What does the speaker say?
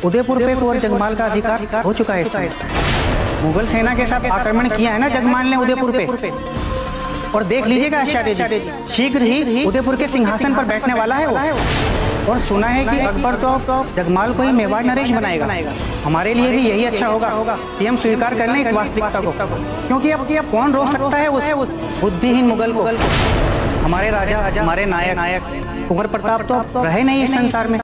उदयपुर पे और जगमाल का अधिकार हो चुका है। इस समय मुगल सेना के साथ आक्रमण किया है ना जगमाल ने उदयपुर पे, और देख लीजिएगा स्ट्रैटेजी, शीघ्र ही उदयपुर के सिंहासन पर बैठने वाला है वो। और सुना है कि अकबर तो जगमाल को ही मेवाड़ नरेश बनाएगा। हमारे लिए भी यही अच्छा होगा कि हम स्वीकार कर लें इस वास्तविकता को, क्योंकि अब कौन रोक सकता है उस बुद्धिहीन मुगल को। हमारे राजा, हमारे नायक कुंवर प्रताप तो रहे नहीं इस संसार में।